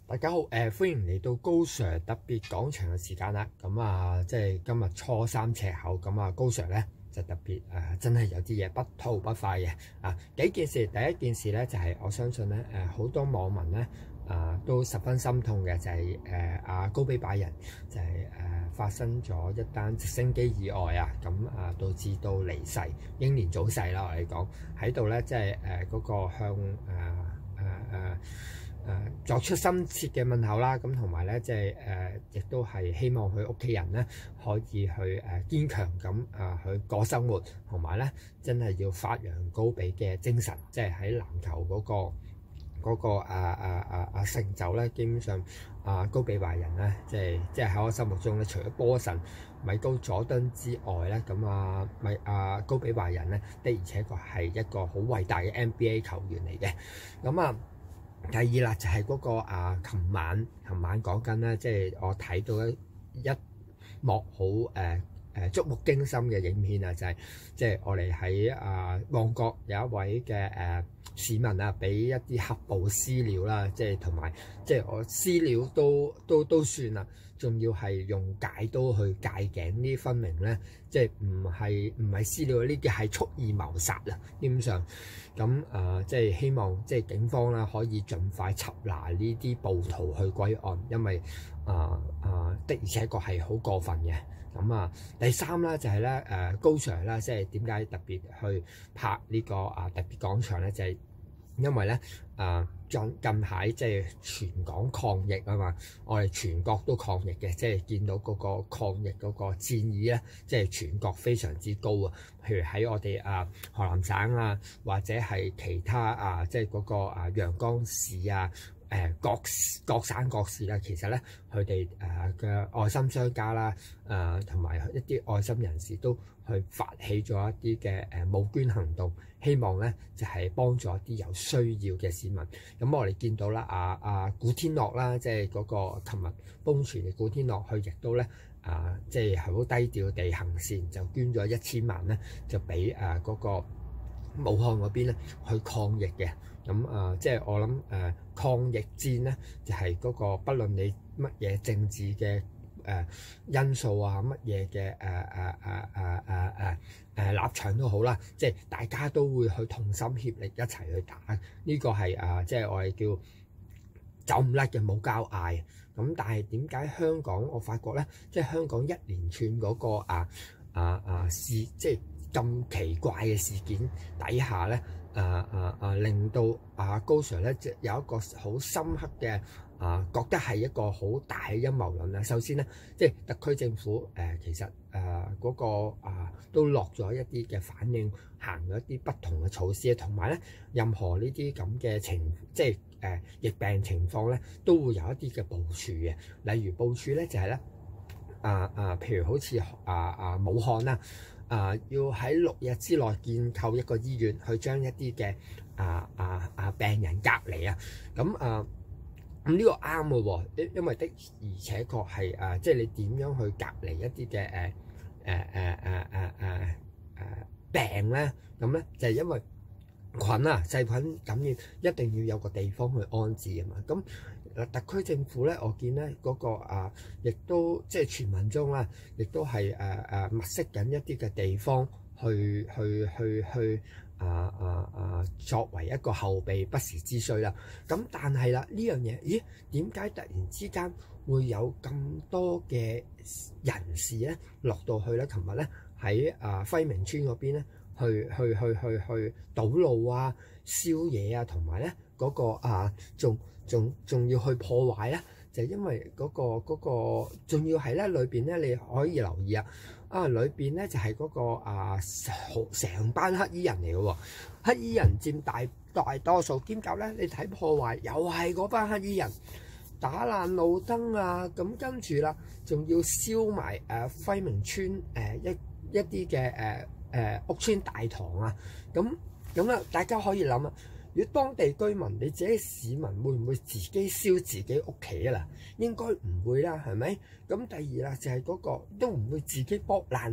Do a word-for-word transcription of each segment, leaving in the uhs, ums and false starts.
大家好，誒、呃、歡迎嚟到高 Sir 特別講場嘅時間啦。咁啊，即係今日初三赤口，咁啊，高 Sir 咧就特別誒、呃，真係有啲嘢不吐不快嘅啊。幾件事，第一件事咧就係、是、我相信咧誒，好、呃、多網民咧啊都十分心痛嘅，就係誒阿高比拜仁就係、是、誒、呃、發生咗一單直升機意外啊，咁啊導致到離世，英年早逝啦。我哋講喺度咧，即係誒嗰個向誒誒誒。呃呃誒、呃、作出深切嘅問候啦，咁同埋咧，即係誒，亦都係希望佢屋企人咧可以去誒、呃、堅強咁啊去過生活，同埋咧真係要發揚高比嘅精神，即係喺籃球嗰、那個嗰、那個啊啊啊啊成就咧，基本上啊高比拜仁咧，即係即係喺我心目中咧，除咗波神米高佐敦之外咧，咁啊米啊高比拜仁咧的而且確係一個好偉大嘅 N B A 球員嚟嘅，咁啊。第二啦，就係、是、嗰、那個啊，琴晚琴晚講緊咧，即係我睇到一一幕好誒誒觸目驚心嘅影片啊，就係即係我哋喺啊旺角有一位嘅誒、呃、市民啊，俾一啲黑暴私了啦，即係同埋即係我私了都都都算啦，仲要係用戒刀去戒頸呢？分明咧，即係唔係唔係私了，呢啲係蓄意謀殺啊！基本上咁啊，即係希望即係警方啦，可以盡快緝拿呢啲暴徒去歸案，因為啊啊的而且確係好過分嘅。咁啊，第三啦就係咧誒高 Sir 啦，即係點解特別去拍呢個啊特別講場咧？就係、是、因為咧啊近近排即係全港抗疫啊嘛，我哋全國都抗疫嘅，即係見到嗰個抗疫嗰個戰意咧，即係全國非常之高啊！譬如喺我哋啊河南省啊，或者係其他啊，即係嗰個啊陽江市啊。誒各各省各市啦，其實咧佢哋誒嘅愛心商家啦，誒同埋一啲愛心人士都去發起咗一啲嘅誒募捐行動，希望咧就係、是、幫助一啲有需要嘅市民。咁我哋見到啦，阿、啊、阿、啊、古天樂啦，即係嗰個琴日瘋傳嘅古天樂，佢亦都咧啊，即係好低調地行善，就捐咗一千萬咧，就俾誒嗰個武漢嗰邊咧去抗疫嘅。咁啊、呃，即係我諗誒、呃、抗疫戰咧，就係、是、嗰、那個，不論你乜嘢政治嘅誒、呃、因素啊，乜嘢嘅誒誒誒誒誒誒誒立場都好啦，即係大家都會去同心協力一齊去打，呢、這個係啊、呃，即係我哋叫走唔甩嘅冇交嗌。咁但係點解香港我發覺咧，即係香港一連串嗰、那個啊啊啊事，即係咁奇怪嘅事件底下咧？誒誒誒，令到啊高 Sir 咧，即有一個好深刻嘅啊，覺得係一個好大嘅陰謀論啦。首先咧，即係特區政府誒、呃，其實誒嗰、呃那個啊，都落咗一啲嘅反應，行咗一啲不同嘅措施，同埋咧，任何呢啲咁嘅情，即係誒、呃、疫病情況咧，都會有一啲嘅部署嘅。例如部署咧，就係、是、咧，啊啊，譬如好似啊啊武漢啦。啊！要喺六日之內建構一個醫院，去將一啲嘅啊啊啊病人隔離啊。咁啊咁呢個啱嘅喎，因因為的而且確係啊，即係你點樣去隔離一啲嘅誒誒誒誒誒誒誒病咧？咁咧就係、是、因為菌啊細菌感染，一定要有個地方去安置啊嘛。咁特區政府咧，我見咧嗰、那個啊，亦都即係傳聞中啦，亦都係誒誒物色緊一啲嘅地方去去去去啊啊啊，作為一個後備不時之需啦。咁但係啦，呢樣嘢，咦？點解突然之間會有咁多嘅人士咧落到去咧？琴日咧喺啊輝明村嗰邊咧，去去去去去堵路啊、燒嘢啊，同埋咧嗰個啊仲。仲仲要去破壞咧，就係、因為嗰、嗰個嗰仲、嗰個、要係咧裏邊咧，你可以留意啊，啊裏邊咧就係、係、嗰、嗰個啊成班黑衣人嚟嘅喎，黑衣人佔大大多數，兼夾咧你睇破壞又係嗰班黑衣人打爛路燈啊，咁跟住啦，仲要燒埋誒輝明村誒、呃、一一啲嘅誒誒屋村大堂啊，咁咁啊，大家可以諗啊。如果當地居民，你自己市民會唔會自己燒自己屋企啊？啦，應該唔會啦，係咪？咁第二啦，就係、是、嗰、那個都唔會自己剝爛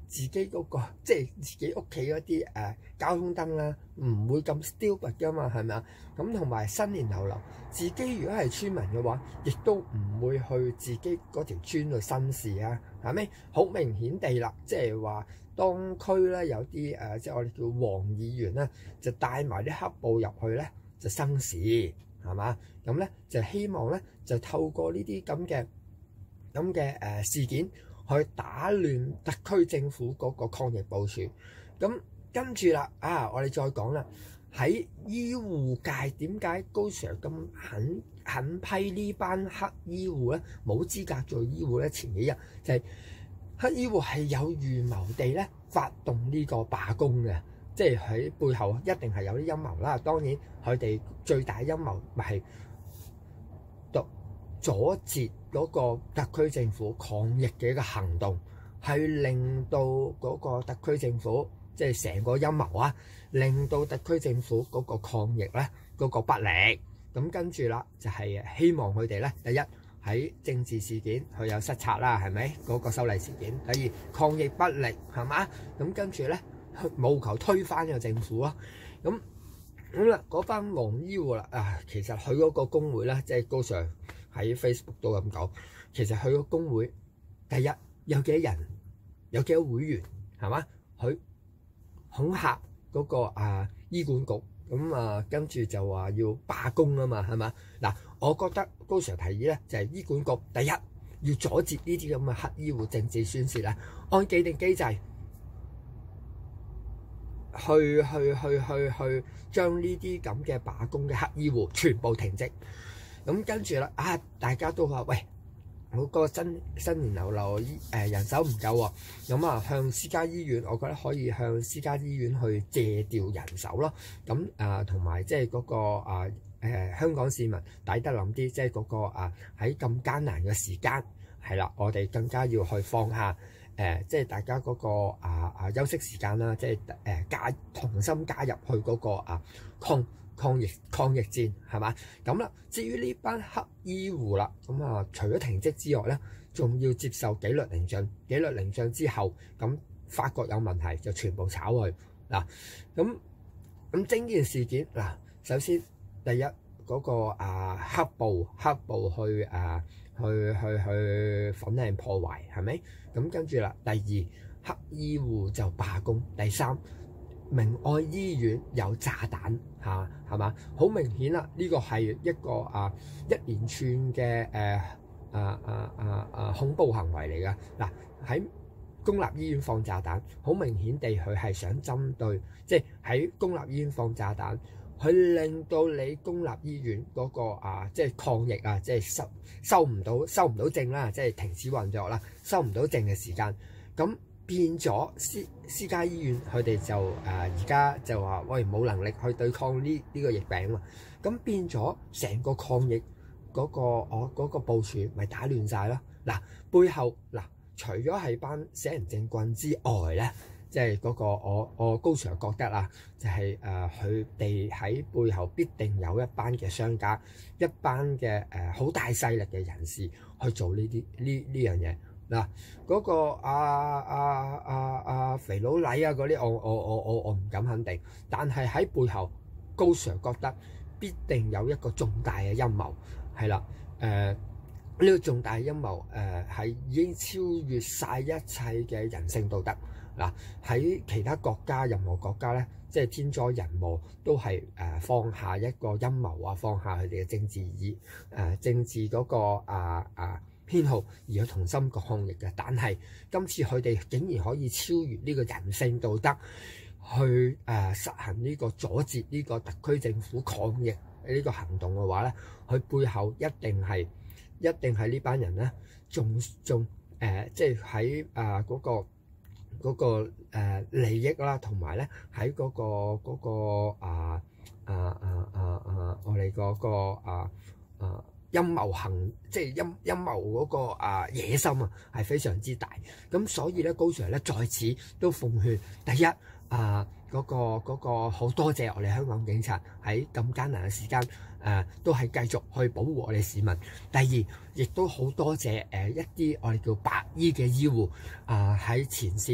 自己嗰、嗰個即係自己屋企嗰啲誒交通燈啦，唔會咁 stupid 噶嘛，係咪啊？咁同埋新年流流，自己如果係村民嘅話，亦都唔會去自己嗰條村度生事啊，係咪？好明顯地啦，即係話當區咧有啲誒、呃，即係我哋叫黃議員咧，就帶埋啲黑暴入去咧，就生事係嘛？咁咧就希望咧就透過呢啲咁嘅咁嘅誒事件去打亂特區政府嗰個抗疫部署。咁跟住啦，啊，我哋再講啦，喺醫護界點解高 Sir 咁肯肯批呢班黑醫護咧冇資格做醫護咧？前幾日就係、是、黑醫護係有預謀地咧發動呢個罷工嘅，即係喺背後一定係有啲陰謀啦。當然佢哋最大陰謀咪係阻阻截嗰個特區政府抗疫嘅一個行動，係令到嗰個特區政府即係成個陰謀啊，令到特區政府嗰個抗疫咧嗰個不力。咁跟住啦，就係希望佢哋咧，第一喺政治事件佢有失策啦，係咪嗰個修例事件？第二抗疫不力係嘛？咁跟住咧，務求推翻個政府啊。咁咁啦，嗰班黃醫護啦啊，其實佢嗰個工會咧，即係高 Sir喺 Facebook 都咁講，其實佢個工會第一有幾多人，有幾多會員係嘛？佢恐嚇嗰個啊醫管局。咁啊，跟住就話要罷工啊嘛，係嘛？嗱，我覺得高 Sir 提議咧，就係醫管局第一要阻截呢啲咁嘅黑醫護政治宣泄啦，按既定機制去去去去去將呢啲咁嘅罷工嘅黑醫護全部停職。咁跟住啦，啊，大家都話喂，我個新新年流流誒人手唔夠喎，咁啊向私家醫院，我覺得可以向私家醫院去借調人手咯。咁啊同埋即係嗰個啊誒、呃、香港市民抵得諗啲，即係嗰個啊喺咁艱難嘅時間係啦，我哋更加要去放下誒，即、呃、係、就是、大家嗰、那個啊啊休息時間啦，即係誒加同心加入去嗰個啊抗抗疫抗疫戰係嘛？咁啦，至於呢班黑醫護啦，咁啊除咗停職之外咧，仲要接受紀律聆訊，紀律聆訊之後，咁發覺有問題就全部炒去嗱。咁咁整件事件嗱，首先第一嗰、那個啊黑暴黑暴去啊去去去粉嶺破壞係咪？咁跟住啦，第二黑醫護就罷工，第三明愛醫院有炸彈嚇係嘛？好明顯啦，呢個係一個啊一連串嘅誒啊啊啊啊恐怖行為嚟㗎嗱。喺公立醫院放炸彈，好明顯地佢係想針對，即係喺公立醫院放炸彈，去令到你公立醫院嗰個啊即係抗疫啊，即係收收唔到收唔到症啦，即係停止運作啦，收唔到症嘅時間咁。變咗私私家醫院，佢哋就誒而家就話喂冇能力去對抗呢呢個疫病嘛，咁變咗成個抗疫嗰個我嗰個部署咪打亂晒咯。嗱，背後嗱除咗係班死人政棍之外咧，即係嗰個我我高 Sir 覺得啊，就係誒佢哋喺背後必定有一班嘅商家，一班嘅誒好大勢力嘅人士去做呢啲呢呢樣嘢。嗱，嗰個阿阿阿阿肥佬黎啊嗰啲，我我我我我唔敢肯定，但係喺背後高 Sir 覺得必定有一個重大嘅陰謀，係啦，誒呢個重大陰謀誒係已經超越晒一切嘅人性道德。嗱，喺其他國家任何國家咧，即係天災人禍都係誒放下一個陰謀啊，放下佢哋嘅政治意誒政治嗰個啊啊偏好而去同心抗疫嘅，但係今次佢哋竟然可以超越呢個人性道德，去誒、呃、實行呢個阻截呢個特區政府抗疫呢個行動嘅話咧，佢背後一定係一定係呢班人咧，仲仲誒即係喺誒嗰個嗰、嗰個呃、利益啦，同埋咧喺嗰個嗰、嗰個啊啊啊啊啊我哋嗰、嗰個啊啊陰謀行，即係陰陰謀嗰個啊野心啊，係非常之大。咁所以咧，高 Sir 咧在此都奉勸，第一啊嗰、嗰個嗰個好多謝我哋香港警察喺咁艱難嘅時間，誒、啊、都係繼續去保護我哋市民。第二，亦都好多謝誒一啲我哋叫白衣嘅醫護啊喺前線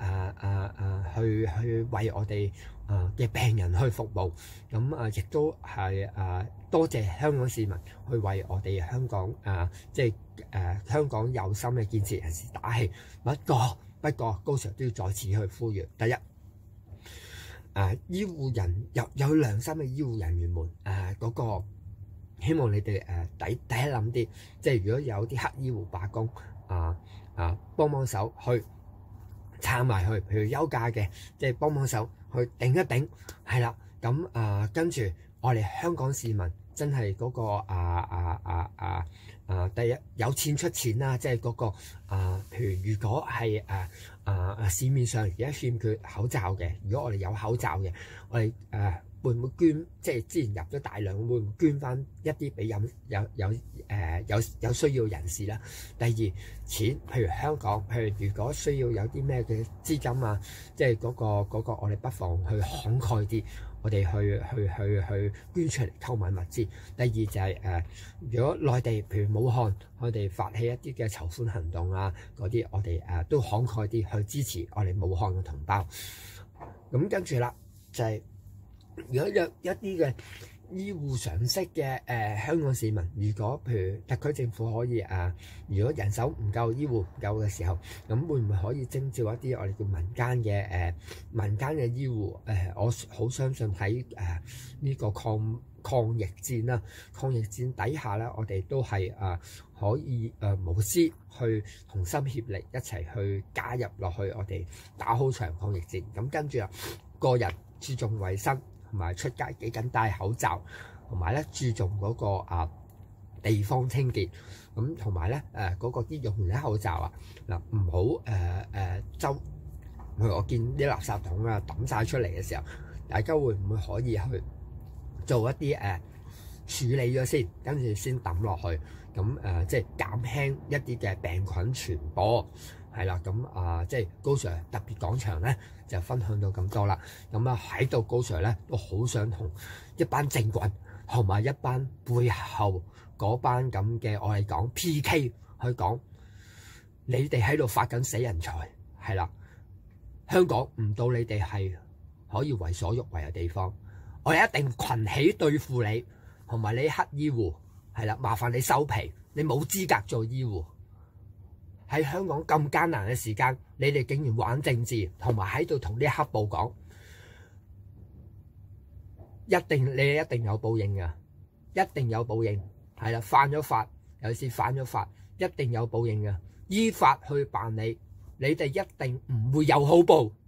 誒誒誒去去為我哋誒嘅病人去服務，咁啊亦都係誒多謝香港市民去為我哋香港誒即係誒香港有心嘅建設人士打氣。不過不過高 Sir 都要再次去呼籲，第一。誒、啊、醫護人有有良心嘅醫護人員們，誒、啊、嗰、那個希望你哋誒、啊、第第一諗啲，即係如果有啲黑醫護罷工，啊啊幫幫手去撐埋去，譬如休假嘅，即係幫幫手去頂一頂，係啦，咁啊跟住我哋香港市民真係嗰、那個啊啊啊啊啊第一有錢出錢啦，即係嗰個啊，譬如如果係誒。啊！市面上而家欠缺口罩嘅，如果我哋有口罩嘅，我哋誒、呃、會唔會捐？即係之前入咗大量，會唔會捐翻一啲俾有有有誒、呃、有有需要人士啦？第二錢，譬如香港，譬如如果需要有啲咩嘅資金啊，即係嗰、那個嗰、那個，我哋不妨去慷慨啲。我哋去去去去捐出嚟購買物資。第二就係、是、誒、呃，如果內地譬如武漢，我哋發起一啲嘅籌款行動啊，嗰啲我哋誒、呃、都慷慨啲去支持我哋武漢嘅同胞。咁跟住啦，就係、是、如果有一啲嘅醫護常識嘅誒香港市民，如果譬如特區政府可以誒、呃，如果人手唔夠，醫護唔夠嘅時候，咁會唔會可以徵召一啲我哋叫民間嘅誒、呃、民間嘅醫護？誒、呃，我好相信喺誒呢個抗抗疫戰啦，抗疫戰底下咧，我哋都係誒、呃、可以誒、呃、無私去同心協力一齊去加入落去，我哋打好場抗疫戰。咁跟住啊，個人注重衞生。同埋出街記緊戴口罩，同埋咧注重嗰、那個啊地方清潔，咁同埋咧誒嗰個啲用完啲口罩啊嗱唔好誒誒周，譬如我見啲垃圾桶啊抌晒出嚟嘅時候，大家會唔會可以去做一啲誒、呃、處理咗先，跟住先抌落去，咁誒、呃、即係減輕一啲嘅病菌傳播。係啦，咁啊、呃，即係高 Sir 特別講場咧，就分享到咁多啦。咁啊喺度高 Sir 咧都好想同一班政棍同埋一班背後嗰班咁嘅我哋講 P K 去講，你哋喺度發緊死人財，係啦，香港唔到你哋係可以為所欲為嘅地方，我哋一定群起對付你，同埋你黑醫護，係啦，麻煩你收皮，你冇資格做醫護。喺香港咁艱難嘅時間，你哋竟然玩政治，同埋喺度同啲黑暴講，一定你哋一定有報應㗎，一定有報應。係啦，犯咗法，尤其是犯咗法，一定有報應㗎，依法去辦理，你哋一定唔會有好報。